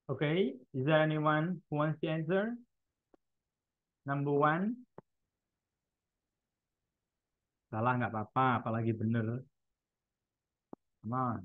Okay, is there anyone who wants to answer? Number one. Salah nggak apa-apa, apalagi bener. Come on.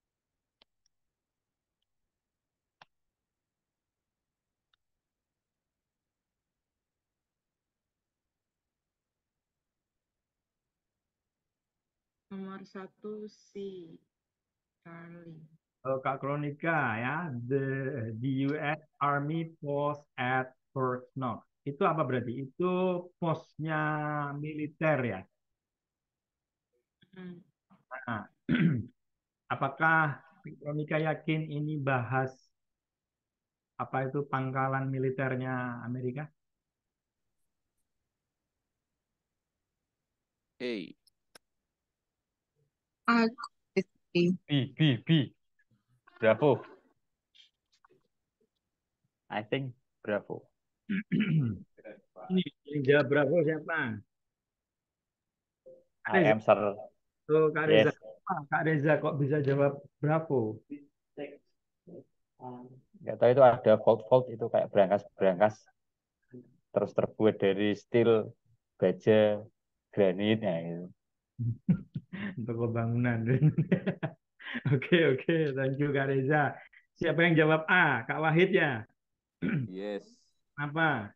Nomor 1 si Charlie. Kak Kronika ya, the US Army post at Fort Knox. Itu apa berarti? Itu posnya militer ya. Hmm. Nah, apakah Kak Kronika yakin ini bahas apa itu pangkalan militernya Amerika? Hey, Aku sih. B. Bravo. I think Bravo. Ini yang jawab berapa siapa? Kak I Reza. am sir. Tuh, Kak Reza. Yes. Kak Reza kok bisa jawab Bravo? Nggak tahu itu ada fault itu kayak berangkas terus terbuat dari steel, baja, granit ya itu. Untuk bangunan. Oke, thank you Kak Reza. Siapa yang jawab A? Kak Wahid ya? Yes, Apa?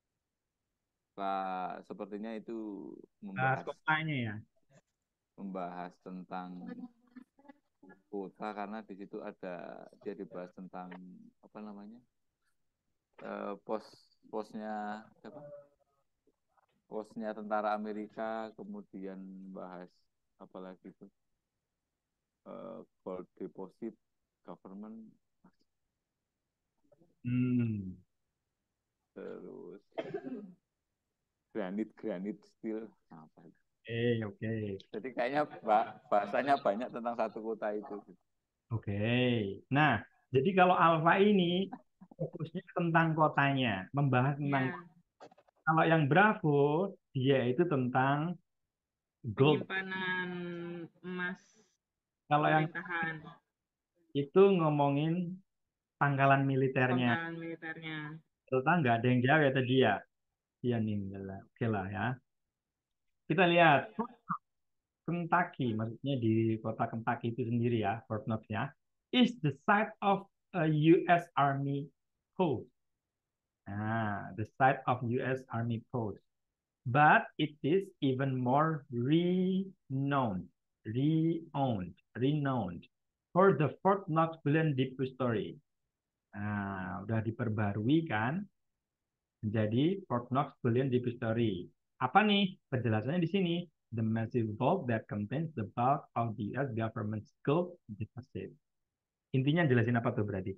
Pak. Sepertinya itu Bahas kotanya ya? membahas tentang kota karena di situ ada dia dibahas tentang apa namanya posnya apa? Posnya tentara Amerika, kemudian bahas apa lagi itu gold deposit government, Hmm. terus granit steel apa itu. Oke. Jadi kayaknya bahasanya banyak tentang satu kota itu. Oke. Nah, jadi kalau Alfa ini fokusnya tentang kotanya, membahas tentang. Ya, Kalau yang Bravo, dia itu tentang gold. penyimpanan emas Kalau yang pemerintahan, itu ngomongin pangkalan militernya. pangkalan militernya. Ternyata nggak ada yang jawab ya tadi ya. Iya nih, oke lah ya. Kita lihat Kentucky, maksudnya di kota Kentucky itu sendiri ya, Fort Knox ya, is the site of a U.S. Army post. Nah, the site of U.S. Army post. But it is even more renowned for the Fort Knox Bullion Depository. Nah, udah diperbarui kan menjadi Fort Knox Bullion Depository. Apa nih penjelasannya di sini? The massive vault that contains the bulk of the US government's gold deposit. Intinya jelasin apa tuh berarti?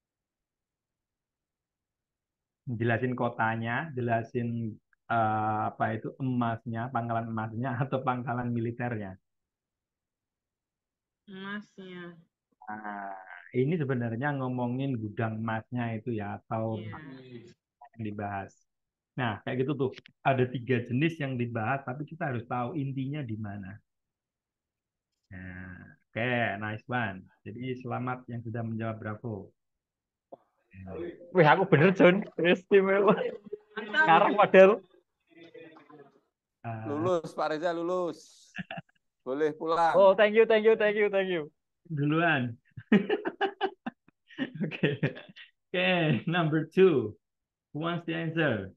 Jelasin kotanya, jelasin apa itu emasnya, pangkalan emasnya atau pangkalan militernya. Emasnya. Nah, ini sebenarnya ngomongin gudang emasnya itu ya atau Ya. yang dibahas. Nah, kayak gitu tuh. Ada 3 jenis yang dibahas, tapi kita harus tahu intinya di mana. Nah, oke, nice one. Jadi selamat yang sudah menjawab Bravo. Wih, aku bener John. Istimewa. Mantap. Ngarang model. Lulus, Pak Reza lulus. Boleh pulang. Oh, thank you. Duluan. Oke. Oke, number 2. Who wants to answer?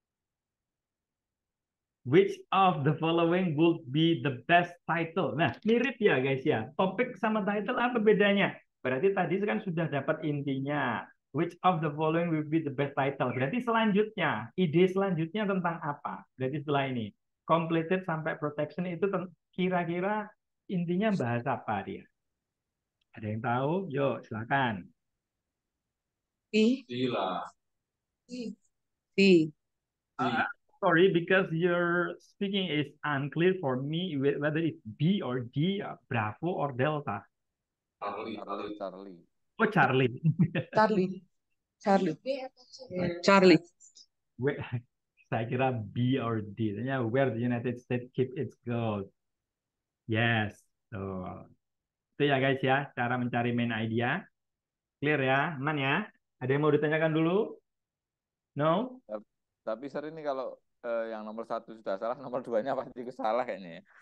Which of the following would be the best title? Nah, mirip ya guys ya. Topik sama title apa bedanya? Berarti tadi kan sudah dapat intinya. Which of the following will be the best title? Berarti selanjutnya, ide selanjutnya tentang apa? Berarti setelah ini, completed sampai protection itu kira-kira intinya bahas apa dia? Ada yang tahu? Yuk, silakan. Si. Gila. Si. Sorry, because your speaking is unclear for me whether it's B or D, Bravo or Delta. Charlie. Oh, Charlie. Charlie. Saya kira B or D. Ternyata where the United States keep its gold. Yes. So, itu ya guys ya, cara mencari main idea. Clear ya, aman ya? Ada yang mau ditanyakan dulu? No? Tapi sering ini kalau yang nomor satu sudah salah, nomor duanya pasti salah kayaknya ya.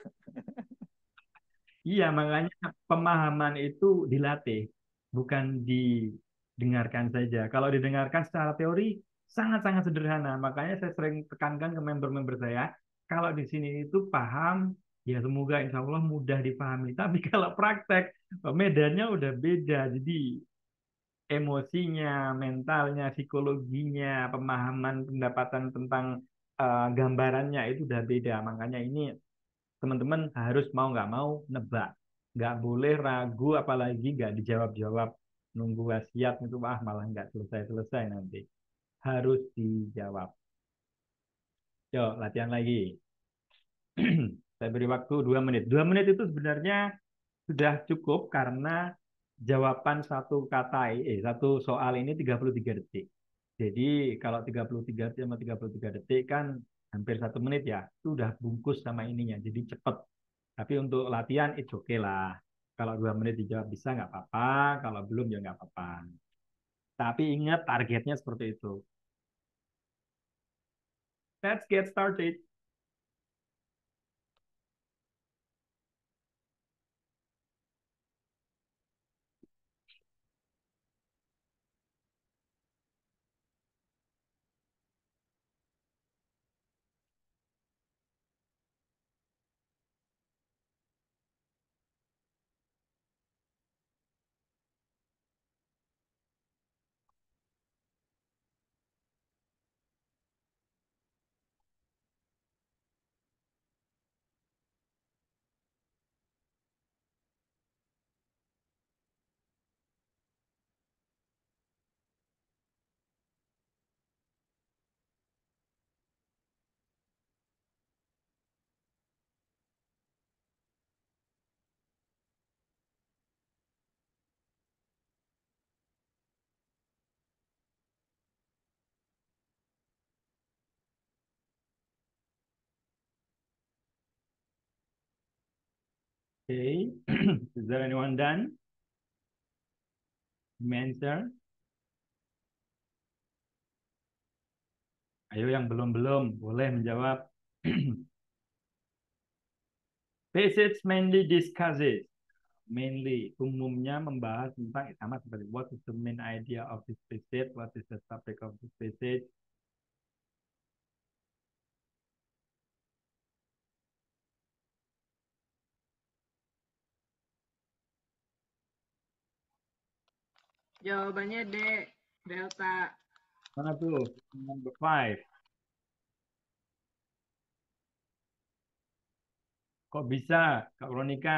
Iya, makanya pemahaman itu dilatih, bukan didengarkan saja. Kalau didengarkan secara teori sangat-sangat sederhana. Makanya saya sering tekankan ke member-member saya, kalau di sini itu paham, ya semoga insya Allah mudah dipahami. Tapi kalau praktek, medannya udah beda. Jadi emosinya, mentalnya, psikologinya, pemahaman, pendapatan tentang gambarannya itu udah beda. Makanya ini teman-teman harus mau nggak mau nebak, nggak boleh ragu, apalagi nggak dijawab-jawab, nunggu wasiat itu malah nggak selesai-selesai nanti, harus dijawab. Yuk latihan lagi. Saya beri waktu 2 menit. 2 menit itu sebenarnya sudah cukup karena jawaban satu soal ini 33 detik. Jadi kalau 33 detik sama 33 detik kan hampir 1 menit ya, itu udah bungkus sama ininya, jadi cepet. Tapi untuk latihan it's okay lah. Kalau 2 menit dijawab bisa nggak apa-apa, kalau belum ya nggak apa-apa. Tapi ingat targetnya seperti itu. Let's get started. Okay. Is there anyone done? Answer. Ayo yang belum-belum boleh menjawab. Passage mainly discusses. Mainly, umumnya membahas tentang sama seperti what is the main idea of this passage, what is the topic of this passage. Jawabannya D, delta. Mana tuh? Number 5. Kok bisa, Kak Veronica?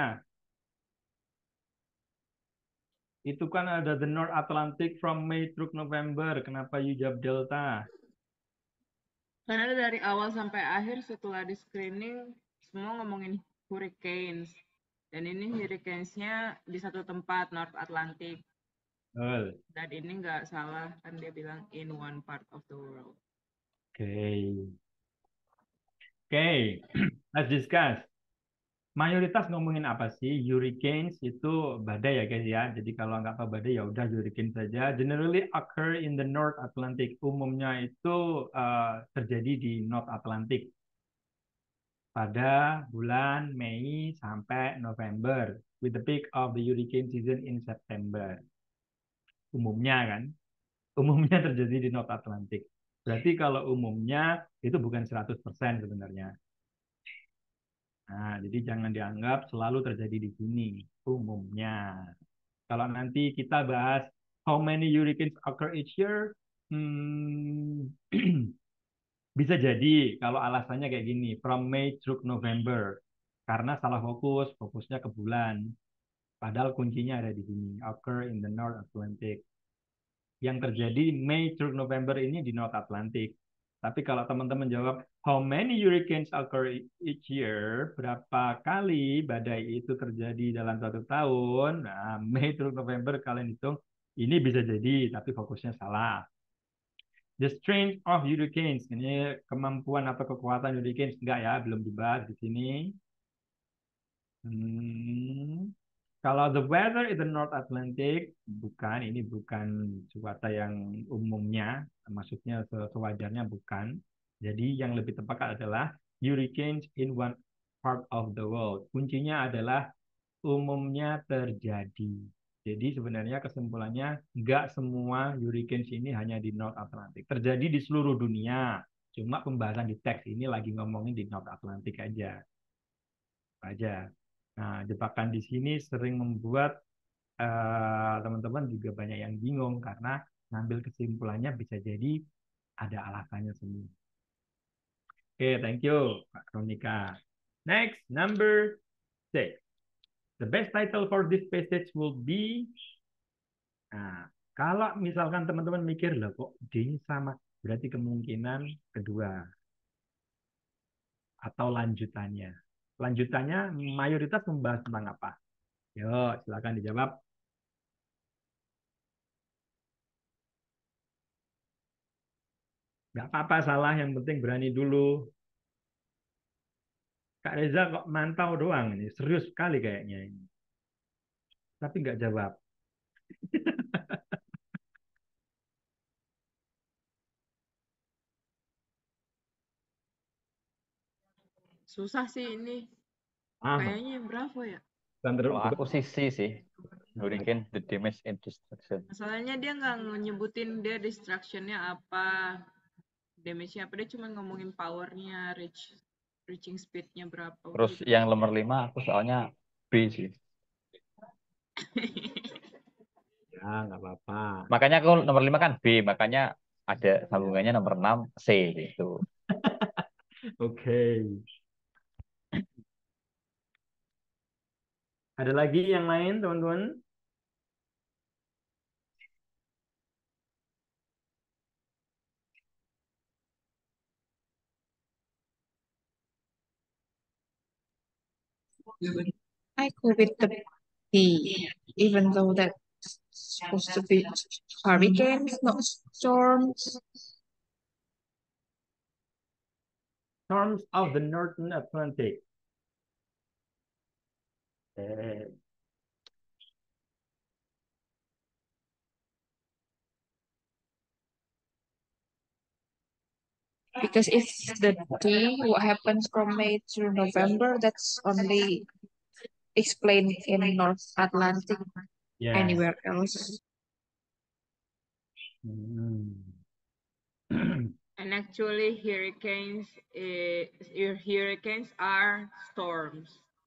Itu kan ada the North Atlantic from May through November. Kenapa you jawab Delta? Karena dari awal sampai akhir setelah di screening semua ngomongin hurricanes. Dan ini hurricanes-nya di satu tempat, North Atlantic. Betul. Dan ini nggak salah, kan dia bilang in one part of the world. Oke. Oke, let's discuss. Mayoritas ngomongin apa sih? Hurricanes itu badai ya guys ya. Jadi kalau nggak tahu badai ya udah hurricane saja. Generally occur in the North Atlantic. Umumnya itu terjadi di North Atlantic pada bulan Mei sampai November, with the peak of the hurricane season in September. Umumnya kan, umumnya terjadi di North Atlantic. Berarti kalau umumnya itu bukan 100% sebenarnya. Nah, jadi jangan dianggap selalu terjadi di sini, umumnya. Kalau nanti kita bahas how many hurricanes occur each year, bisa jadi kalau alasannya kayak gini, from May through November. Karena salah fokus, fokusnya ke bulan. Padahal kuncinya ada di sini, occur in the North Atlantic. Yang terjadi May through November ini di North Atlantic. Tapi kalau teman-teman jawab, how many hurricanes occur each year? Berapa kali badai itu terjadi dalam 1 tahun? Nah, May through November kalian hitung, ini bisa jadi, tapi fokusnya salah. The strength of hurricanes, ini kemampuan atau kekuatan hurricanes, enggak ya, belum dibahas di sini. Kalau the weather in the North Atlantic, bukan, ini bukan cuaca yang umumnya, maksudnya sewajarnya bukan. Jadi yang lebih tepat adalah hurricanes in one part of the world. Kuncinya adalah umumnya terjadi. Jadi sebenarnya kesimpulannya nggak semua hurricanes ini hanya di North Atlantic. Terjadi di seluruh dunia. Cuma pembahasan di teks ini lagi ngomongin di North Atlantic aja. Nah, jebakan di sini sering membuat teman-teman juga banyak yang bingung karena ngambil kesimpulannya bisa jadi ada alasannya semua. Oke, thank you, Pak Kronika. Next, number 6. The best title for this passage will be. Nah, kalau misalkan teman-teman mikir, loh kok D-nya sama, berarti kemungkinan kedua atau lanjutannya. Lanjutannya mayoritas membahas tentang apa? Yuk, silakan dijawab. Nggak apa-apa salah, yang penting berani dulu. Kak Reza kok mantau doang ini, serius sekali kayaknya ini. Tapi nggak jawab. Susah sih ini. Ah, Kayaknya yang berapa ya? Kalau aku sih Hurricane, the damage and destruction. Masalahnya dia nggak nyebutin dia destruction-nya apa, damage-nya apa, dia cuma ngomongin power-nya, reaching speed-nya berapa. Terus gitu. yang nomor 5 aku soalnya B sih. ya nggak apa-apa. Makanya aku nomor 5 kan B, makanya ada sambungannya nomor 6 C gitu. Oke. Ada lagi yang lain, teman-teman? I go with the B, even though that's supposed to be hurricanes, not storms. Storms of the Northern Atlantic. Because if the D, what happens from May to November, that's only explained in North Atlantic. Yeah. Anywhere else. And actually, hurricanes are storms,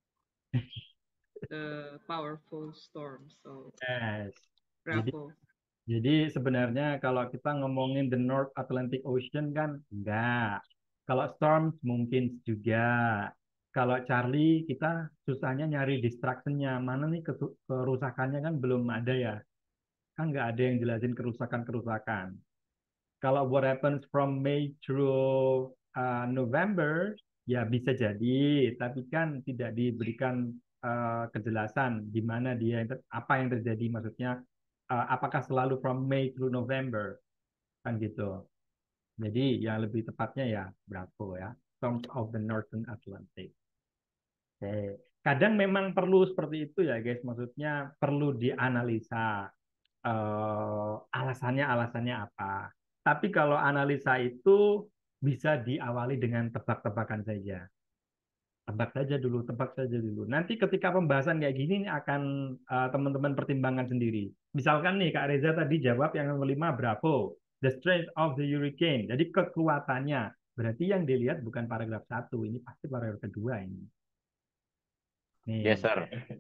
the powerful storms. So, Yes. bravo. Jadi sebenarnya kalau kita ngomongin the North Atlantic Ocean kan enggak. Kalau storms mungkin juga. Kalau Charlie kita susahnya nyari distraction-nya. Mana nih kerusakannya kan belum ada ya. Kan nggak ada yang jelasin kerusakan-kerusakan. Kalau what happens from May through November ya bisa jadi, tapi kan tidak diberikan kejelasan di mana dia apa yang terjadi, maksudnya apakah selalu from May through November kan gitu. Jadi yang lebih tepatnya ya Bravo ya, Storms of the Northern Atlantic. Oke. Kadang memang perlu seperti itu ya guys, maksudnya perlu dianalisa alasannya apa. Tapi kalau analisa itu bisa diawali dengan tebak-tebakan saja. Tebak saja dulu. Nanti ketika pembahasan kayak gini ini akan teman-teman pertimbangkan sendiri. Misalkan nih Kak Reza tadi jawab yang nomor 5 Bravo, the strength of the hurricane. Jadi kekuatannya. Berarti yang dilihat bukan paragraf 1, ini pasti paragraf kedua ini. Nih. Yes, sir.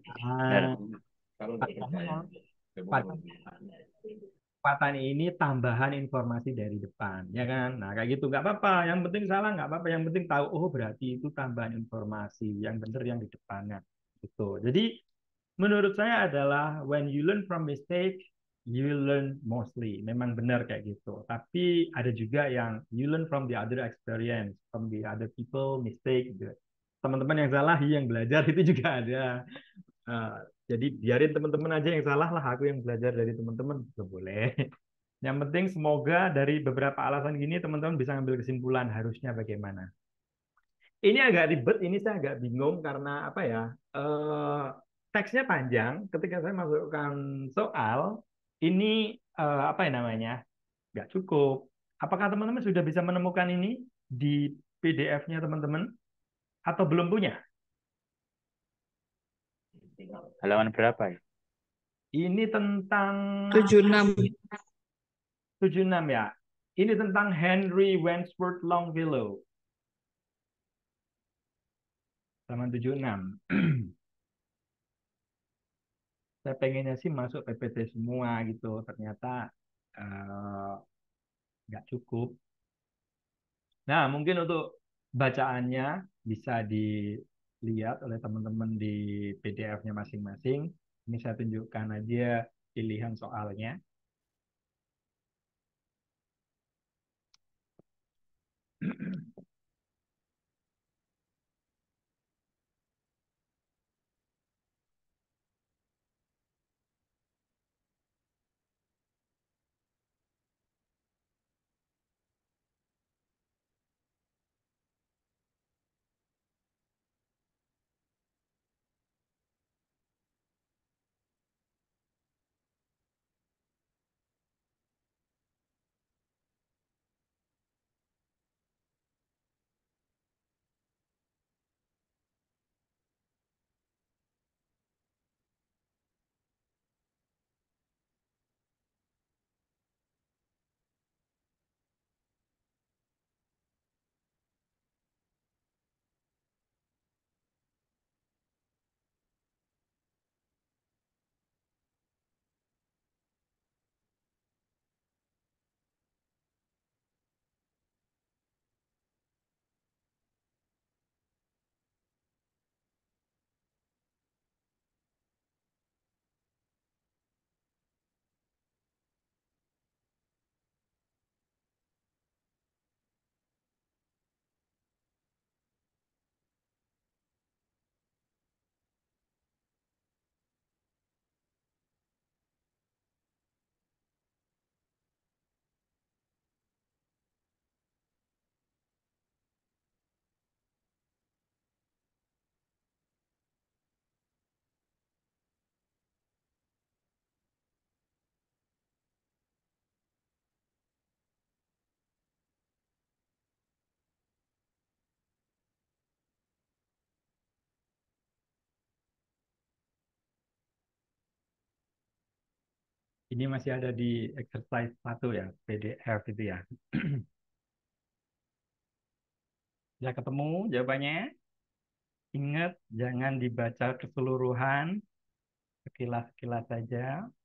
Kekuatan ini tambahan informasi dari depan, ya kan? Nah, kayak gitu nggak apa-apa. Yang penting salah nggak apa-apa. Yang penting tahu, oh berarti itu tambahan informasi. Yang benar yang di depannya. Gitu. Jadi menurut saya adalah when you learn from mistake, you learn mostly. Memang benar kayak gitu. Tapi ada juga yang you learn from the other experience, from the other people mistake. Gitu. Teman-teman yang salah, yang belajar itu juga ada. Jadi biarin teman-teman aja yang salah lah, aku yang belajar dari teman-teman, nggak boleh. Yang penting semoga dari beberapa alasan gini teman-teman bisa ngambil kesimpulan harusnya bagaimana. Ini agak ribet, ini saya agak bingung karena apa ya? teksnya panjang. Ketika saya masukkan soal, ini apa ya namanya? Nggak cukup. Apakah teman-teman sudah bisa menemukan ini di PDF-nya teman-teman atau belum punya? Halaman berapa ya? Ini tentang 76. 76 ya. Ini tentang Henry Wadsworth Longfellow. Halaman 76. Saya pengennya sih masuk PPT semua gitu. Ternyata eh, nggak cukup. Nah, mungkin untuk bacaannya bisa dilihat oleh teman-teman di PDF-nya masing-masing. Ini saya tunjukkan aja pilihan soalnya. Ini masih ada di exercise 1 ya, PDF itu ya. Ya ketemu jawabannya. Ingat, jangan dibaca keseluruhan, sekilas-sekilas saja.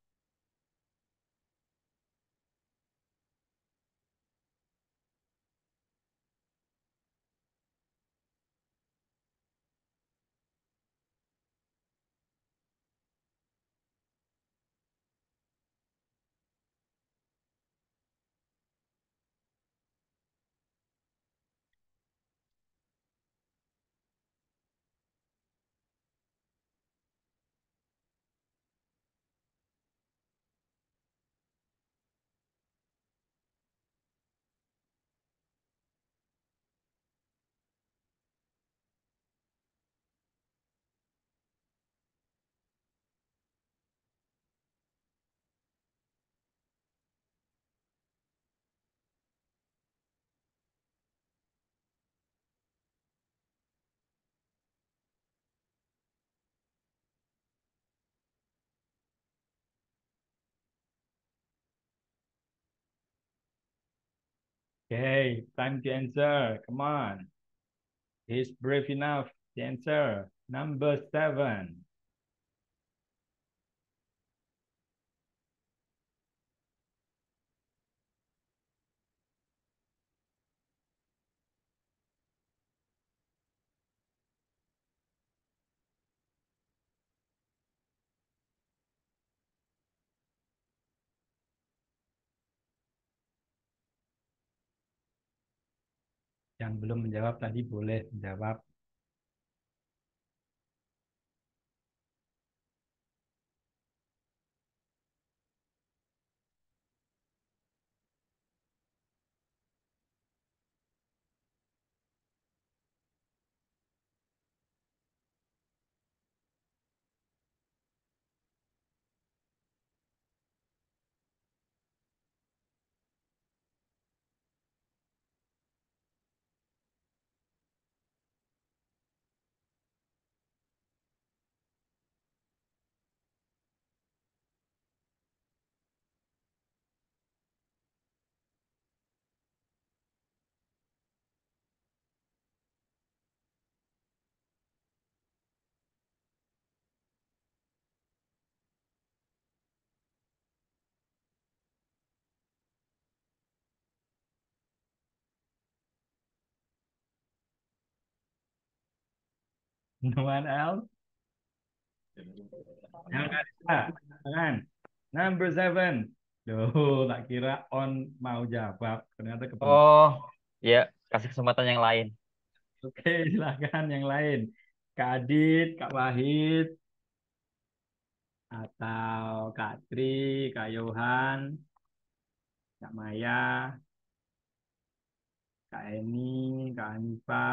Okay, time to answer. Come on. He's brave enough to answer. Number 7. Yang belum menjawab tadi boleh menjawab. No one else? Yang ada, kan? Number 7. Duh, tak kira on mau jawab. Ternyata kebetulan. Oh, ya, kasih kesempatan yang lain. Oke, silakan yang lain. Kak Adit, Kak Wahid, atau Kak Tri, Kak Yohan, Kak Maya, Kak Eni, Kak Hanifa.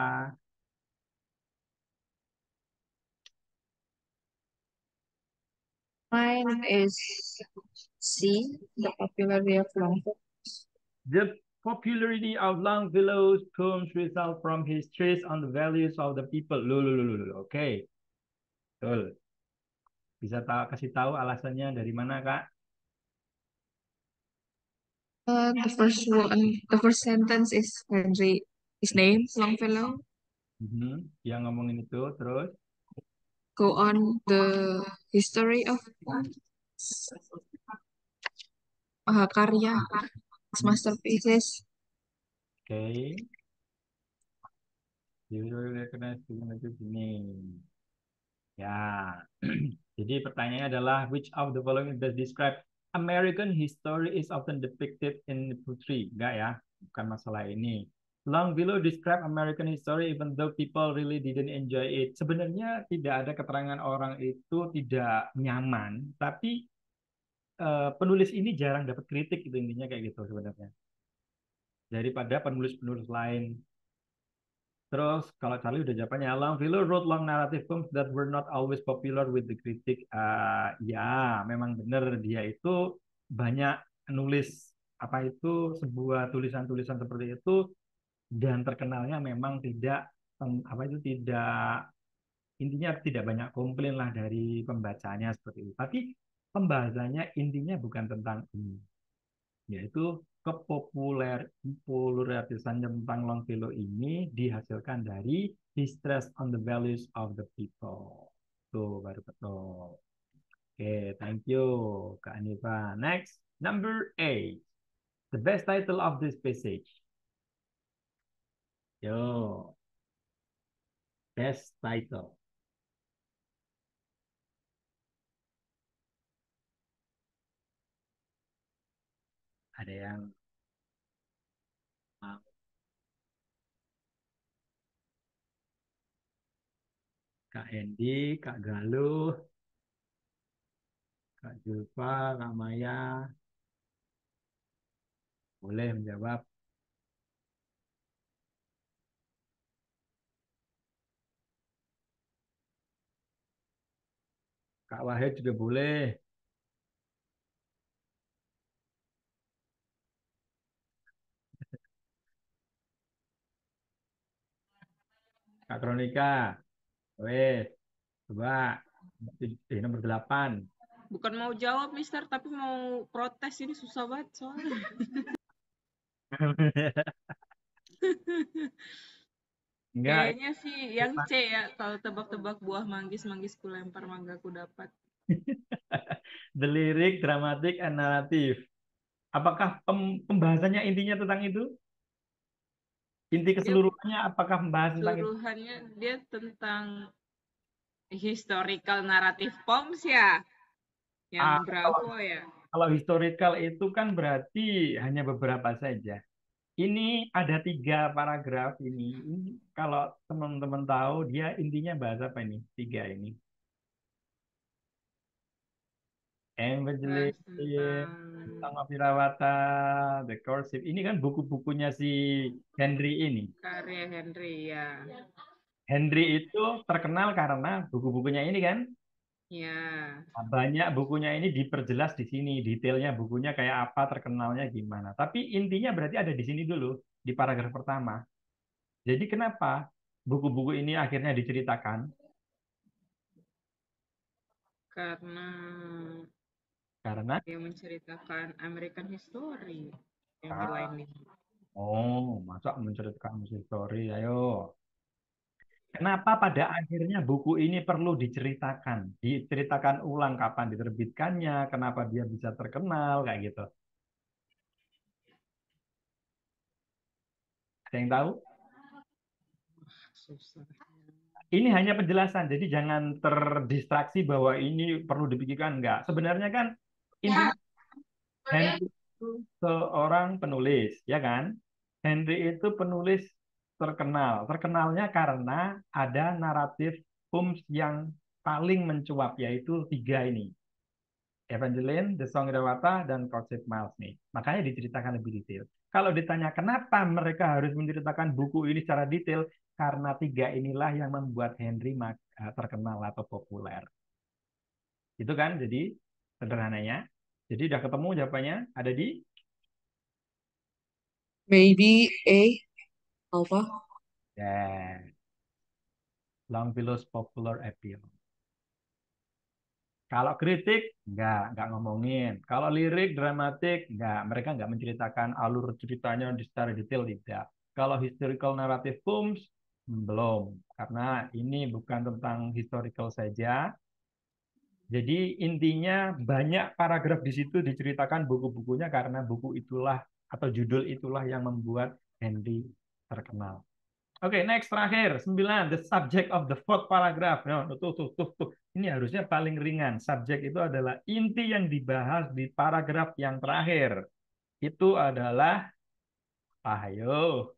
Mine is C, the popularity of Longfellow. The popularity of Longfellow's poems result from his trace on the values of the people. Loh. Oke, betul. Bisa kasih tahu alasannya dari mana, Kak? The first sentence is Henry. His name Longfellow. Dia ngomongin itu terus. Go on the history of Mahakarya, his masterpieces. Oke. You will recognize ini. Ya. Jadi pertanyaannya adalah which of the following does describe American history is often depicted in poetry? Enggak ya, bukan masalah ini. Longfellow describe American history even though people really didn't enjoy it. Sebenarnya tidak ada keterangan orang itu tidak nyaman, tapi penulis ini jarang dapat kritik itu intinya kayak gitu sebenarnya. Daripada penulis-penulis lain. Terus kalau Charlie udah jawabannya, Longfellow wrote long narrative poems that were not always popular with the critic. Ya, memang benar dia itu banyak nulis apa itu sebuah tulisan-tulisan seperti itu dan terkenalnya memang tidak apa itu tidak intinya tidak banyak komplain lah dari pembacanya seperti itu. Tapi pembahasannya intinya bukan tentang ini, yaitu kepopuleritasan tentang Longfellow ini dihasilkan dari distress on the values of the people. Tuh baru betul. Oke, thank you Kak Anifa. Next, number 8. The best title of this passage. Yo, best title. Ada yang mau? Kak Hendi, Kak Galuh, Kak Julfa, Kak Maya, boleh menjawab. Kak Wahid juga boleh. Kak Kronika, wes, coba. Nomor 8. Bukan mau jawab, Mister, tapi mau protes. Ini susah banget soalnya. Enggak, Kayaknya sih yang C ya. Kalau tebak-tebak buah manggis, manggisku lempar, manggaku dapat. the lyric, dramatic, and narrative. Apakah pembahasannya intinya tentang itu? Inti Dia keseluruhannya apakah membahas tentang itu? Keseluruhannya dia tentang historical narrative poems ya. Yang Ah, kalau, Bravo ya. kalau historical itu kan berarti hanya beberapa saja. Ini ada 3 paragraf ini. Ini kalau teman-teman tahu dia intinya bahas apa ini? 3 ini. Bahas Evangeline, tentang Song of Irawata, The Courtship. Ini kan buku-bukunya si Henry ini. karya Henry ya. Henry itu terkenal karena buku-bukunya ini kan. Ya. Nah, banyak bukunya ini diperjelas di sini, detailnya bukunya kayak apa, terkenalnya gimana. Tapi intinya berarti ada di sini dulu, di paragraf pertama. Jadi kenapa buku-buku ini akhirnya diceritakan? Karena Karena, dia menceritakan American history yang di ah, lain ini. oh, masa menceritakan story, ayo. Kenapa pada akhirnya buku ini perlu diceritakan? Diceritakan ulang kapan diterbitkannya, kenapa dia bisa terkenal, kayak gitu. Ada yang tahu? Susah. Ini hanya penjelasan, jadi jangan terdistraksi bahwa ini perlu dipikirkan. Enggak. Sebenarnya kan ini Henry itu seorang penulis, ya kan? Henry itu penulis terkenal. Terkenalnya karena ada naratif Holmes yang paling mencuat, yaitu 3 ini. Evangeline, The Song Irawata, dan Courtship Miles nih. Makanya diceritakan lebih detail. Kalau ditanya kenapa mereka harus menceritakan buku ini secara detail, karena 3 inilah yang membuat Henry terkenal atau populer. Itu kan, jadi sederhananya. Jadi udah ketemu jawabannya, ada di Maybe A. Apa? yeah. Longfellow's popular appeal. Kalau kritik, nggak ngomongin. Kalau lirik, dramatik, nggak. Mereka nggak menceritakan alur ceritanya secara detail, tidak. Kalau historical narrative poems, belum. Karena ini bukan tentang historical saja. Jadi intinya banyak paragraf di situ diceritakan buku-bukunya karena buku itulah atau judul itulah yang membuat Henry terkenal. Oke, next terakhir 9, the subject of the fourth paragraph. No, tuh. Ini harusnya paling ringan. Subjek itu adalah inti yang dibahas di paragraf yang terakhir. Itu adalah ayo.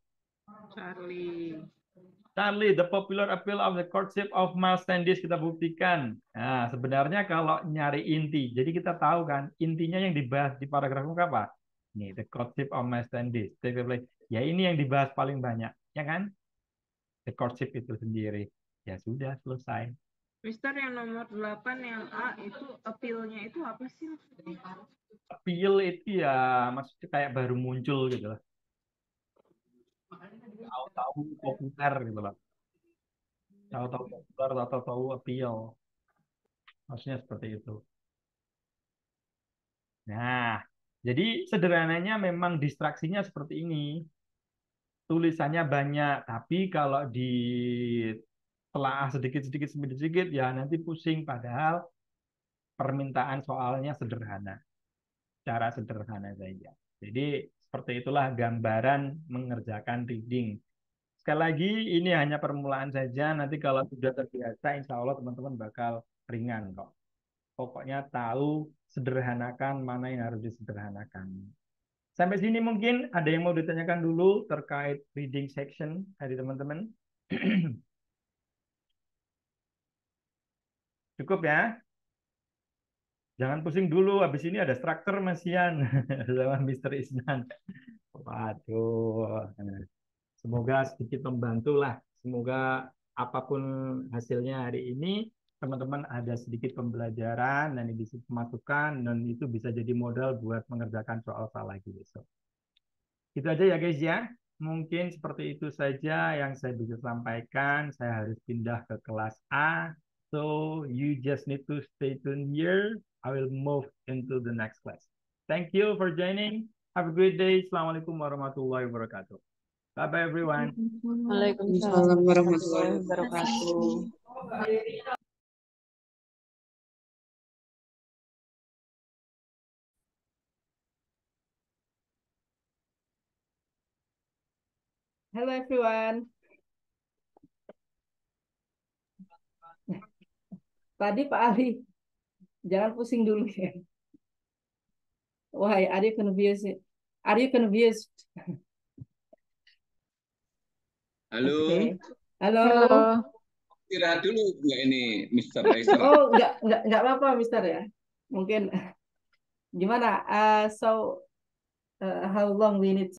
Charlie, the popular appeal of the courtship of Miles Standish kita buktikan. Nah, sebenarnya kalau nyari inti, jadi kita tahu kan intinya yang dibahas di paragraf itu apa? Nih, the courtship of Miles Standish. Ya ini yang dibahas paling banyak, ya kan? The courtship itu sendiri. Ya sudah, selesai. Mister, yang nomor 8 yang A itu appeal-nya itu apa sih? Appeal itu ya maksudnya kayak baru muncul gitu lah. Tahu-tahu populer gitu lah. Tahu-tahu populer atau tahu appeal. Maksudnya seperti itu. Nah, jadi sederhananya memang distraksinya seperti ini. Tulisannya banyak, tapi kalau ditelaah sedikit ya nanti pusing. Padahal permintaan soalnya sederhana. Cara sederhana saja. Jadi seperti itulah gambaran mengerjakan reading. Sekali lagi ini hanya permulaan saja. Nanti kalau sudah terbiasa, insya Allah teman-teman bakal ringan kok. Pokoknya tahu sederhanakan mana yang harus disederhanakan. Sampai sini mungkin ada yang mau ditanyakan dulu terkait reading section dari teman-teman. Cukup ya? Jangan pusing dulu, habis ini ada struktur Masian sama Mr. Isnan. Waduh. Semoga sedikit membantu lah. Semoga apapun hasilnya hari ini, teman-teman ada sedikit pembelajaran dan bisa masukan dan itu bisa jadi modal buat mengerjakan soal-soal lagi besok. Itu aja ya guys ya. Mungkin seperti itu saja yang saya bisa sampaikan. Saya harus pindah ke kelas A. So you just need to stay tuned here. I will move into the next class. Thank you for joining. Have a great day. Assalamualaikum warahmatullahi wabarakatuh. Bye-bye everyone. Waalaikumsalam warahmatullahi wabarakatuh. Hello everyone. Tadi Pak Ali, jangan pusing dulu ya. Why are you confused? Are you confused? Halo. Okay. Halo. Istirahat dulu nggak ini, Mister? Oh, nggak apa-apa, Mister ya. Mungkin gimana? How long we need